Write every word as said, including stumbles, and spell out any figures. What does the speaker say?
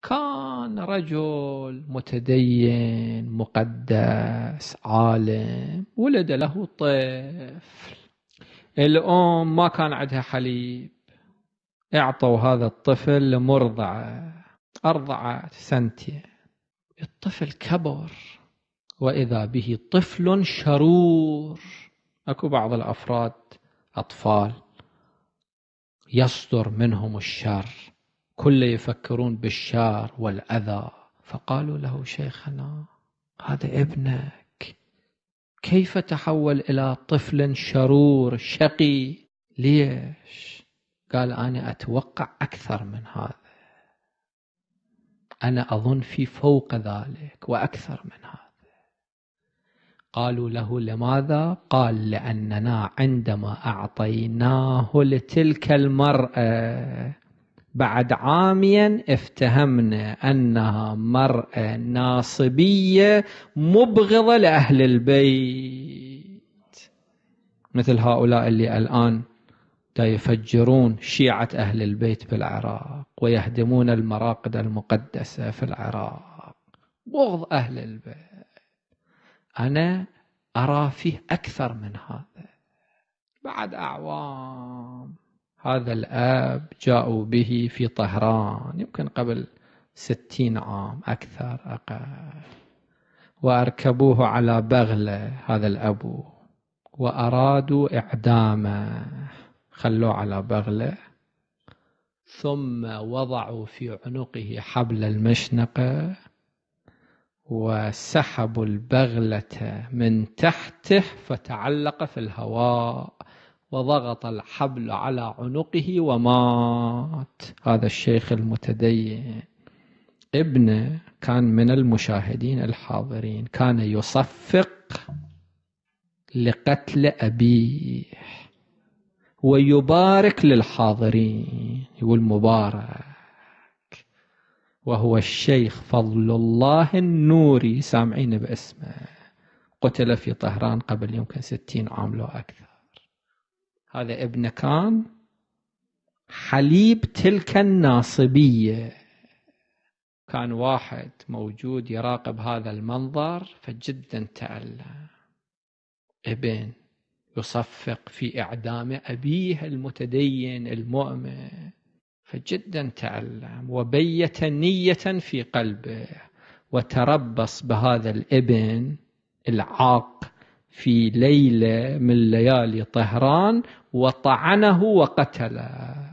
كان رجل متدين مقدس عالم، ولد له طفل. الأم ما كان عندها حليب، اعطوا هذا الطفل لمرضعة، أرضعت سنتين. الطفل كبر وإذا به طفل شرور. أكو بعض الأفراد أطفال يصدر منهم الشر، كل يفكرون بالشر والأذى. فقالوا له: شيخنا، هذا ابنك، كيف تحول إلى طفل شرور شقي؟ ليش؟ قال: أنا أتوقع أكثر من هذا، أنا أظن في فوق ذلك وأكثر من هذا. قالوا له: لماذا؟ قال: لأننا عندما أعطيناه لتلك المرأة بعد عامين افتهمنا أنها مرأة ناصبية مبغضة لأهل البيت، مثل هؤلاء اللي الآن يفجرون شيعة أهل البيت بالعراق ويهدمون المراقد المقدسة في العراق، بغض أهل البيت. أنا أرى فيه أكثر من هذا. بعد أعوام هذا الأب جاءوا به في طهران، يمكن قبل ستين عام أكثر أقل، وأركبوه على بغلة هذا الأبو وأرادوا إعدامه. خلوه على بغلة ثم وضعوا في عنقه حبل المشنقة وسحبوا البغلة من تحته فتعلق في الهواء وضغط الحبل على عنقه ومات. هذا الشيخ المتدين ابنه كان من المشاهدين الحاضرين، كان يصفق لقتل أبيه ويبارك للحاضرين، يقول مبارك. وهو الشيخ فضل الله النوري، سامعين باسمه، قتل في طهران قبل يمكن ستين عام لو أكثر. هذا ابنه كان حليب تلك الناصبية. كان واحد موجود يراقب هذا المنظر فجدا تألم، ابن يصفق في إعدام أبيه المتدين المؤمن، فجدا تألم وبيت نية في قلبه وتربص بهذا الابن العاق في ليلة من ليالي طهران وطعنه وقتله.